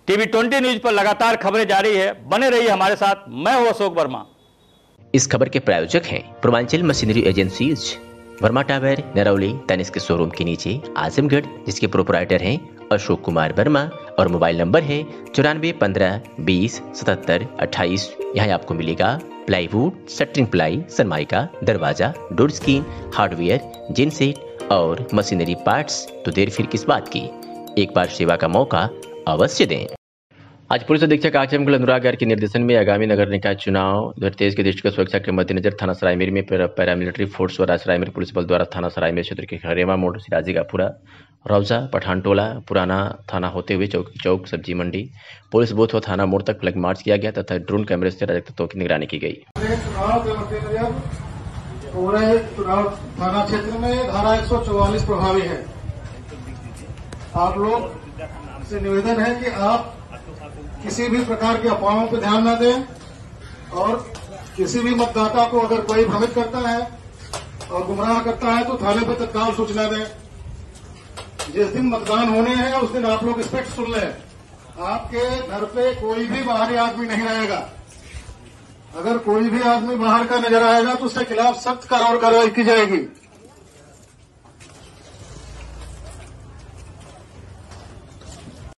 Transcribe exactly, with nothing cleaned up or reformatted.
TV twenty news पर लगातार खबरें जारी है, बने रहिए हमारे साथ। मैं हूं अशोक वर्मा। इस खबर के प्रायोजक हैं Purvanchal machinery agencies, Verma tower, Narauli, Tanishq के शोरूम के नीचे आजमगढ़, जिसके प्रोपराइटर हैं अशोक कुमार वर्मा और मोबाइल नंबर है चौरानवे पंद्रह बीस सतहत्तर अट्ठाईस। यहाँ आपको मिलेगा प्लाईवुड, शटरिंग प्लाई, सनमाइका, दरवाजा, डोर स्क्रीन, हार्डवेयर, जिनसेट और मशीनरी पार्ट्स। तो देर फिर किस बात की, एक बार सेवा का मौका अवश्य दें। आज पुलिस अधीक्षक आचमगढ़ अनुराग गार के निर्देशन में आगामी नगर निकाय चुनाव दो हज़ार तेईस के दृष्टिगत सुरक्षा के मद्देनजर थाना सरायमेर में पैरामिलिट्री फोर्स और सरायमेर पुलिस बल द्वारा थाना सरायमेर क्षेत्र के खरेमा मोड़, सिराजी गापुरा, रौजा, पठानटोला, पुराना थाना होते हुए चौक चौक सब्जी मंडी, पुलिस बूथ और थाना मोड़ तक फ्लैग मार्च किया गया तथा ड्रोन कैमरे से अराजक तत्वों की निगरानी की गई। पूरे चुनाव थाना क्षेत्र में धारा एक सौ चौवालीस प्रभावी है। आप लोग से निवेदन है कि आप किसी भी प्रकार की अफवाहों पर ध्यान न दें और किसी भी मतदाता को अगर कोई भ्रमित करता है और गुमराह करता है तो थाने पर तत्काल सूचना दें। जिस दिन मतदान होने हैं उस दिन आप लोग स्पष्ट सुन लें, आपके घर पे कोई भी बाहरी आदमी नहीं रहेगा। अगर कोई भी आदमी बाहर का नजर आएगा तो उसके खिलाफ सख्त कार्रवाई की जाएगी।